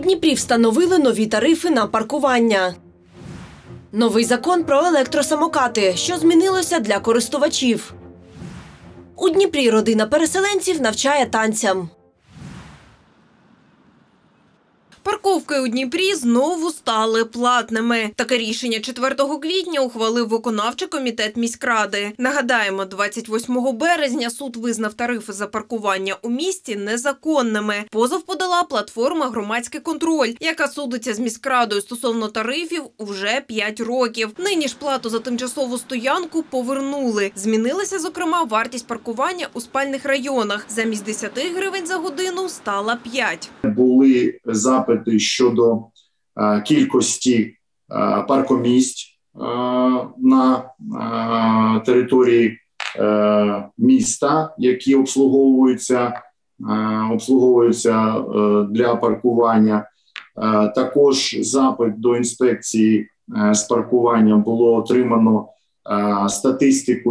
Дніпрі встановили нові тарифи на паркування. Новий закон про електросамокати. Що змінилося для користувачів? У Дніпрі родина переселенців навчає танцям. Парковки у Дніпрі знову стали платними. Таке рішення 4 квітня ухвалив виконавчий комітет міськради. Нагадаємо, 28 березня суд визнав тарифи за паркування у місті незаконними. Позов подала платформа «Громадський контроль», яка судиться з міськрадою стосовно тарифів уже 5 років. Нині ж плату за тимчасову стоянку повернули. Змінилася, зокрема, вартість паркування у спальних районах. Замість 10 гривень за годину стала 5. Були запити щодо кількості паркомісць на території міста, які обслуговуються для паркування. Також запит до інспекції з паркування було отримано статистику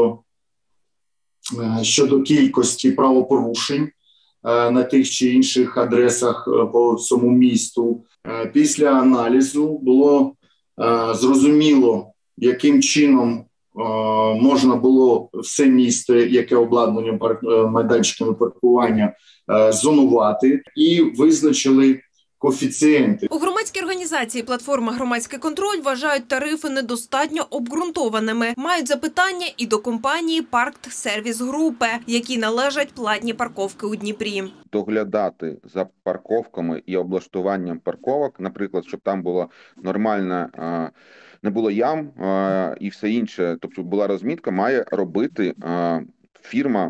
щодо кількості правопорушень на тих чи інших адресах по всьому місту. Після аналізу було зрозуміло, яким чином можна було все місто, яке обладнання майданчиками паркування, зонувати, і визначили коефіцієнти. У громадській організації платформа «Громадський контроль» вважають тарифи недостатньо обґрунтованими. Мають запитання і до компанії «Парксервіс Групи», які належать платні парковки у Дніпрі. Доглядати за парковками і облаштуванням парковок, наприклад, щоб там було нормально, не було ям і все інше, тобто була розмітка, має робити фірма,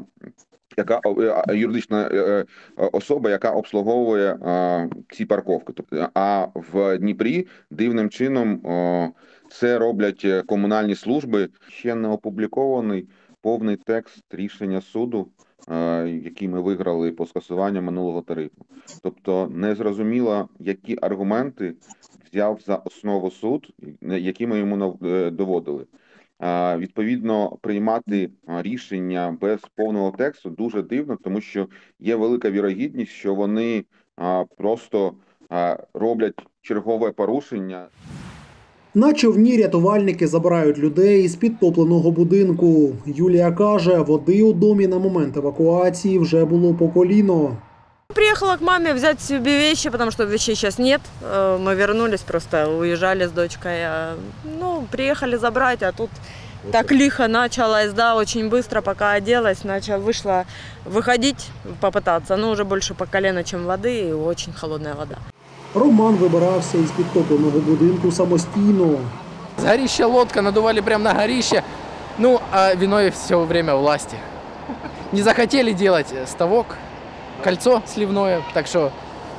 юридична особа, яка обслуговує ці парковки. А в Дніпрі дивним чином це роблять комунальні служби. Ще не опублікований повний текст рішення суду, який ми виграли по скасуванню минулого тарифу. Тобто не зрозуміло, які аргументи взяв за основу суд, які ми йому доводили. Відповідно, приймати рішення без повного тексту дуже дивно, тому що є велика вірогідність, що вони просто роблять чергове порушення. На човні рятувальники забирають людей із підтопленого будинку. Юлія каже, води у домі на момент евакуації вже було по коліно. Приехала к маме взять себе вещи, потому что вещей сейчас нет. Мы вернулись, просто уезжали с дочкой. Приехали забрать, а тут так лихо началось, да, очень быстро, пока оделась, вышла выходить, попытаться. Но уже больше по колено, чем воды, и очень холодная вода. Роман вибирався із підтопленого будинку самостійно. С горища лодка, надували прямо на горище. А виной все время власти. Не захотели делать ставок, кольцо сливное, так що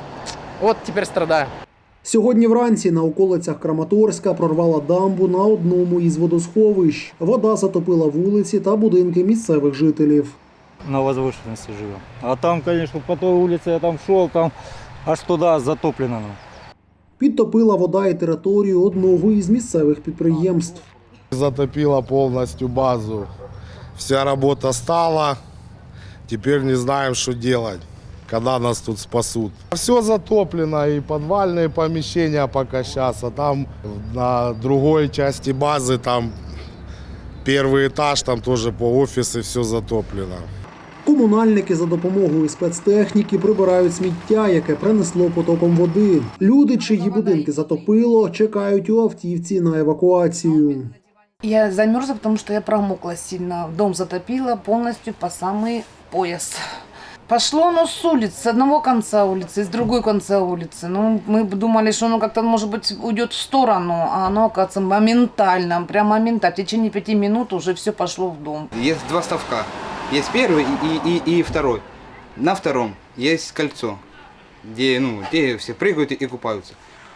от тепер страдаю. Сьогодні вранці на околицях Краматорська прорвала дамбу на одному із водосховищ. Вода затопила вулиці та будинки місцевих жителів. На возвышенности живем. А там, конечно, по той улице я там шел, там аж туди затоплено. Підтопила вода і територію одного із місцевих підприємств. Затопила повністю базу. Вся робота стала. Теперь не знаем, что делать, когда нас тут спасут. Все затоплено, и подвальные помещения пока сейчас, а там на другой части базы, там первый этаж, там тоже по офисы все затоплено. Комунальники за допомогою спецтехніки прибирають сміття, яке принесло потоком води. Люди, чиї будинки затопило, чекають у автівці на евакуацію. Я замерзла, потому что я промокла сильно. Дом затопило полностью по самый пояс. Пошло оно с улиц, с одного конца улицы, с другой конца улицы. Мы думали, что оно как-то, может быть, уйдет в сторону, а оно, оказывается, моментально, прям моментально. В течение 5 минут уже все пошло в дом. Есть два ставка. Есть первый и второй. На втором есть кольцо, где все прыгают и купаются.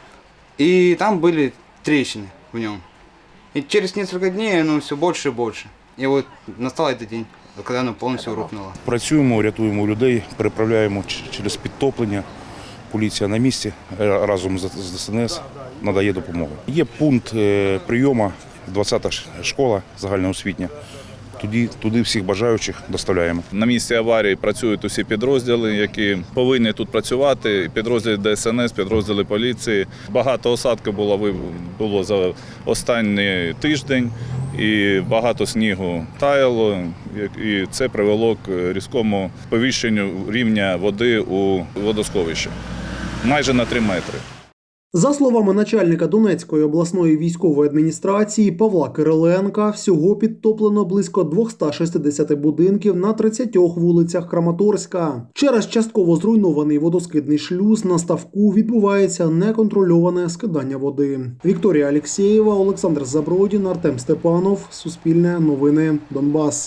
И там были трещины в нем. И через несколько дней оно все больше и больше. И вот настал этот день, коли воно повністю рухнуло. Працюємо, рятуємо людей, переправляємо через підтоплення. Поліція на місці разом з ДСНС надає допомогу. Є пункт прийому, 20-та школа загальноосвітня. туди всіх бажаючих доставляємо. На місці аварії працюють усі підрозділи, які повинні тут працювати. Підрозділи ДСНС, підрозділи поліції. Багато осадки було за останній тиждень і багато снігу таяло. І це привело к різкому повищенню рівня води у водосховищі. Майже на 3 метри. За словами начальника Донецької обласної військової адміністрації Павла Кириленка, всього підтоплено близько 260 будинків на 30 вулицях Краматорська. Через частково зруйнований водоскидний шлюз на ставку відбувається неконтрольоване скидання води. Вікторія Алєксєєва, Олександр Забродін, Артем Степанов. Суспільне новини Донбас.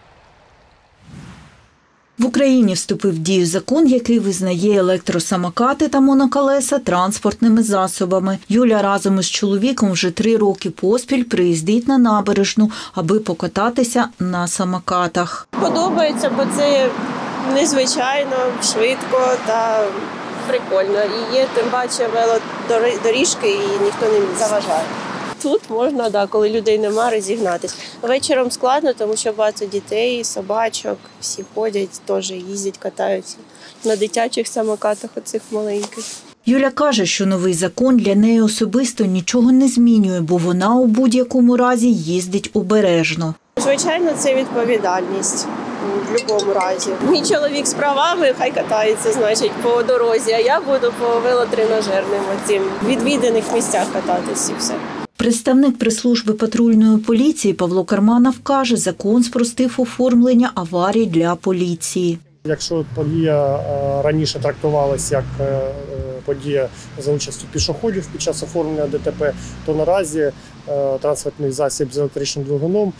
В Україні вступив в дію закон, який визнає електросамокати та моноколеса транспортними засобами. Юля разом із чоловіком вже 3 роки поспіль приїздить на набережну, аби покататися на самокатах. Подобається, бо це незвичайно, швидко та прикольно. І є, тим паче, велодоріжки і ніхто не заважає. Тут можна, коли людей немає, розігнатись. Вечором складно, тому що багато дітей, собачок, всі ходять, теж їздять, катаються на дитячих самокатах оцих маленьких. Юля каже, що новий закон для неї особисто нічого не змінює, бо вона у будь-якому разі їздить обережно. Звичайно, це відповідальність в будь-якому разі. Мій чоловік з правами, хай катається, значить, по дорозі, а я буду по велотренажерним оцім відвіданих місцях кататись і все. Представник прес-служби патрульної поліції Павло Карманов каже, закон спростив оформлення аварій для поліції. Якщо подія раніше трактувалася як подія за участю пішоходів під час оформлення ДТП, то наразі транспортний засіб з електричним двигуном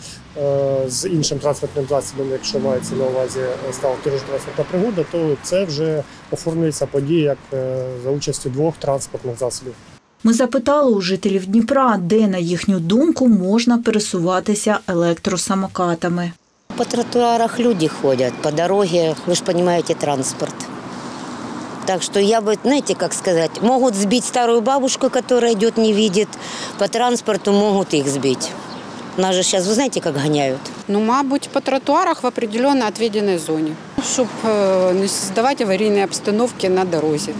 з іншим транспортним засобом, якщо мається на увазі стала дорожньо-транспортна пригода, то це вже оформлюється подія як за участю 2 транспортних засобів. Ми запитали у жителів Дніпра, де, на їхню думку, можна пересуватися електросамокатами. По тротуарах люди ходят, по дороге, вы же понимаете, транспорт. Так что я бы, знаете, как сказать, могут сбить старую бабушку, которая идет, не видит, по транспорту могут их сбить. Нас же сейчас, вы знаете, как гоняют? Ну, мабуть, по тротуарах в определенно отведенной зоне, чтобы не создавать аварийные обстановки на дороге.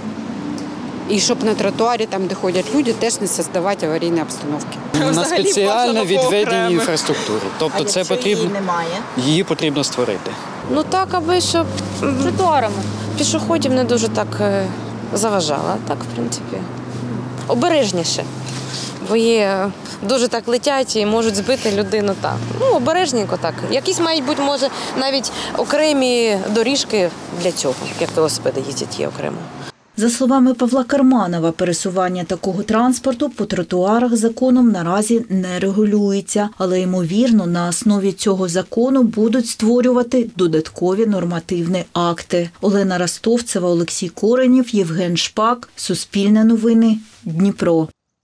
І щоб на тротуарі, там, де ходять люди, теж не створювати аварійні обстановки. На спеціально відведеній інфраструктурі. Тобто це потрібно, її потрібно створити. Ну так, аби щоб тротуарами пішоходів не дуже так заважало. А так, в принципі, обережніше. Бо є дуже так летять і можуть збити людину так. Ну, обережненько так. Якісь мають бути, може, навіть окремі доріжки для цього, як велосипеди їздять, є окремо. За словами Павла Карманова, пересування такого транспорту по тротуарах законом наразі не регулюється, але, ймовірно, на основі цього закону будуть створювати додаткові нормативні акти. Олена Ростовцева, Олексій Коренєв, Євген Шпак. Суспільне новини. Дніпро.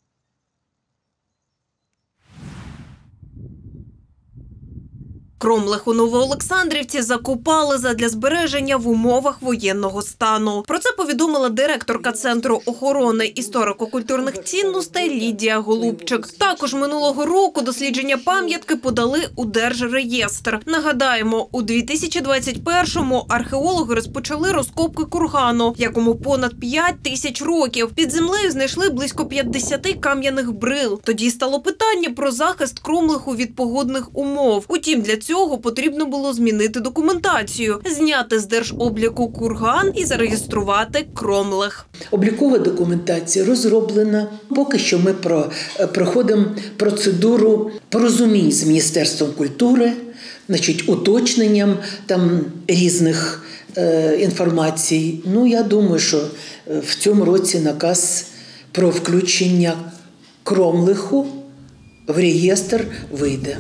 Кромлих у Новоолександрівці закопали задля збереження в умовах воєнного стану. Про це повідомила директорка Центру охорони історико-культурних цінностей Лідія Голубчик. Також минулого року дослідження пам'ятки подали у Держреєстр. Нагадаємо, у 2021-му археологи розпочали розкопки кургану, якому понад 5 тисяч років. Під землею знайшли близько 50 кам'яних брил. Тоді стало питання про захист Кромлиху від погодних умов. Утім, для цього потрібно було змінити документацію, зняти з держобліку курган і зареєструвати Кромлих. Облікова документація розроблена. Поки що ми проходимо процедуру порозумінь з Міністерством культури, уточненням там різних інформацій. Ну, я думаю, що в цьому році наказ про включення Кромлиху в реєстр вийде.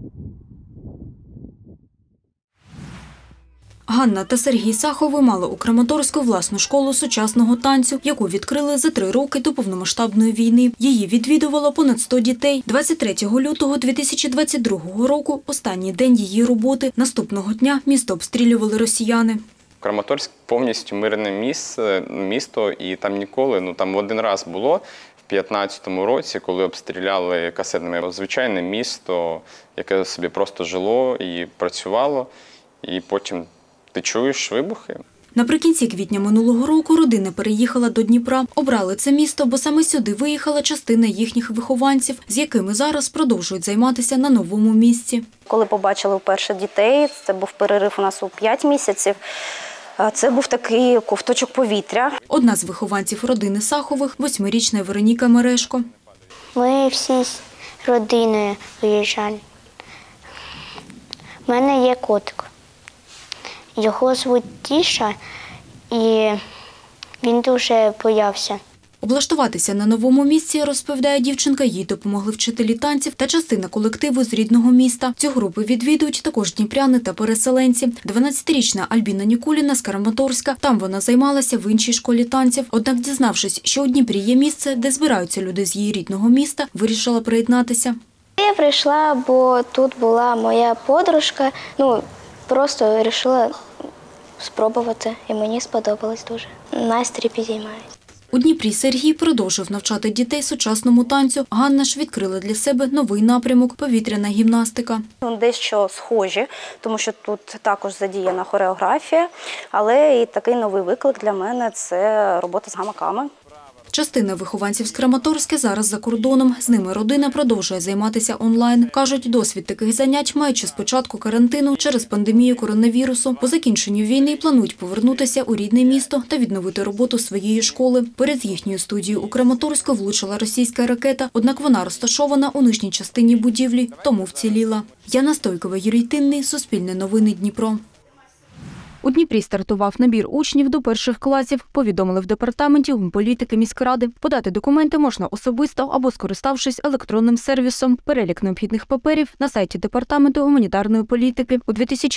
Ганна та Сергій Сахови мали у Краматорську власну школу сучасного танцю, яку відкрили за 3 роки до повномасштабної війни. Її відвідувало понад 100 дітей. 23 лютого 2022 року, останній день її роботи, наступного дня місто обстрілювали росіяни. Краматорськ повністю мирне місто, і там ніколи, там один раз було 2015 році, коли обстріляли касетними звичайне місто, яке собі просто жило і працювало, і потім ти чуєш вибухи. Наприкінці квітня минулого року родина переїхала до Дніпра. Обрали це місто, бо саме сюди виїхала частина їхніх вихованців, з якими зараз продовжують займатися на новому місці. Коли побачили вперше дітей, це був перерив у нас у 5 місяців, це був такий ковточок повітря. Одна з вихованців родини Сахових – 8-річна Вероніка Мерешко. Ми всі з родиною виїжджали. У мене є котик. Його звуть Тіша, і він дуже боявся. Облаштуватися на новому місці, розповідає дівчинка, їй допомогли вчителі танців та частина колективу з рідного міста. Цю групу відвідують також дніпряни та переселенці. 12-річна Альбіна Нікуліна з Краматорська. Там вона займалася в іншій школі танців. Однак, дізнавшись, що у Дніпрі є місце, де збираються люди з її рідного міста, вирішила приєднатися. Я прийшла, бо тут була моя подружка. Просто вирішила спробувати, і мені сподобалось дуже. Настрій підіймається. У Дніпрі Сергій продовжив навчати дітей сучасному танцю. Ганна ж відкрила для себе новий напрямок – повітряна гімнастика. Дещо схожі, тому що тут також задіяна хореографія, але і такий новий виклик для мене – це робота з гамаками. Частина вихованців з Краматорська зараз за кордоном. З ними родина продовжує займатися онлайн. Кажуть, досвід таких занять мають ще з початку карантину через пандемію коронавірусу. По закінченню війни планують повернутися у рідне місто та відновити роботу своєї школи. Перед їхньою студією у Краматорську влучила російська ракета, однак вона розташована у нижній частині будівлі, тому вціліла. Яна Стойкова, Юрій Тинний, Суспільне новини, Дніпро. У Дніпрі стартував набір учнів до перших класів, повідомили в департаменті політики міськради. Подати документи можна особисто або скориставшись електронним сервісом. Перелік необхідних паперів на сайті департаменту гуманітарної політики. У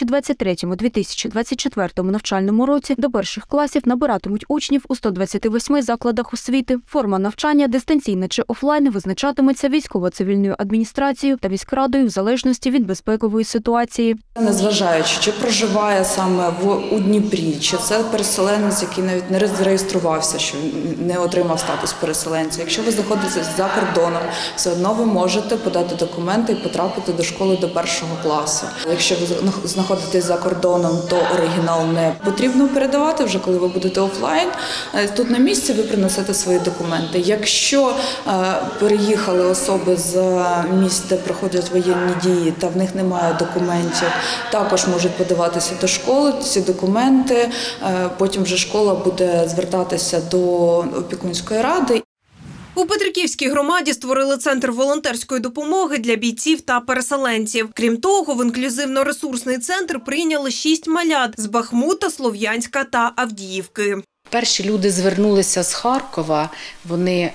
2023-2024 навчальному році до перших класів набиратимуть учнів у 128 закладах освіти. Форма навчання, дистанційна чи офлайн, визначатиметься військово-цивільною адміністрацією та міськрадою в залежності від безпекової ситуації. Незважаючи, чи проживає саме у Дніпрі, чи це переселенець, який навіть не зареєструвався, що не отримав статус переселенця. Якщо ви знаходитесь за кордоном, все одно ви можете подати документи і потрапити до школи до першого класу. Якщо ви знаходитесь за кордоном, то оригінал не потрібно передавати, вже коли ви будете офлайн. Тут на місці ви принесете свої документи. Якщо переїхали особи з місць, де проходять воєнні дії, та в них немає документів, також можуть подаватися до школи ці документи, потім вже школа буде звертатися до опікунської ради. У Петриківській громаді створили центр волонтерської допомоги для бійців та переселенців. Крім того, в інклюзивно-ресурсний центр прийняли 6 малят з Бахмута, Слов'янська та Авдіївки. Перші люди звернулися з Харкова, вони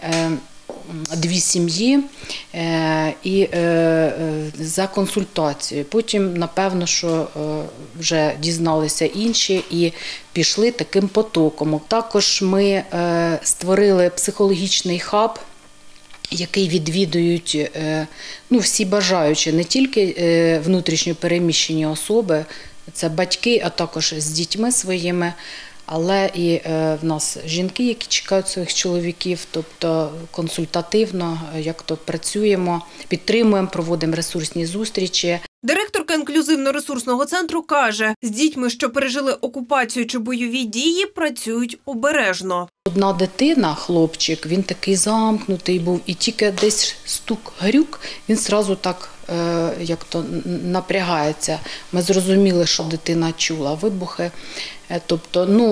2 сім'ї і за консультацією. Потім, напевно, що вже дізналися інші і пішли таким потоком. Також ми створили психологічний хаб, який відвідують всі бажаючі, не тільки внутрішньо переміщені особи, це батьки, а також з дітьми своїми, але і в нас жінки, які чекають своїх чоловіків, тобто консультативно, як то працюємо, підтримуємо, проводимо ресурсні зустрічі. Директорка інклюзивно-ресурсного центру каже, з дітьми, що пережили окупацію чи бойові дії, працюють обережно. Одна дитина, хлопчик, він такий замкнутий був, і тільки десь стук-грюк, він одразу так як то напрягається. Ми зрозуміли, що дитина чула вибухи. Тобто,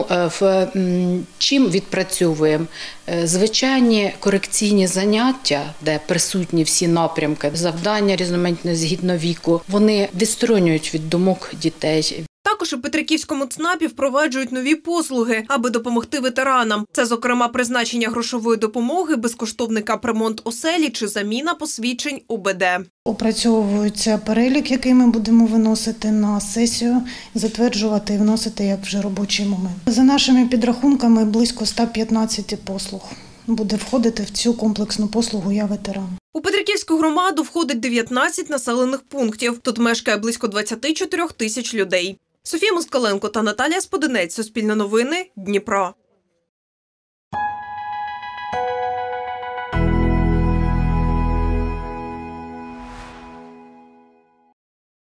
чим відпрацьовуємо? Звичайні корекційні заняття, де присутні всі напрямки, завдання різноманітне згідно віку, вони відсторонюють від думок дітей. Також у Петриківському ЦНАПі впроваджують нові послуги, аби допомогти ветеранам. Це, зокрема, призначення грошової допомоги, безкоштовний капремонт оселі чи заміна посвідчень УБД. Опрацьовується перелік, який ми будемо виносити на сесію, затверджувати і вносити як вже робочий момент. За нашими підрахунками, близько 115 послуг буде входити в цю комплексну послугу «Я ветеран». У Петриківську громаду входить 19 населених пунктів. Тут мешкає близько 24 тисяч людей. Софія Москаленко та Наталія Сподинець. Суспільне новини. Дніпро.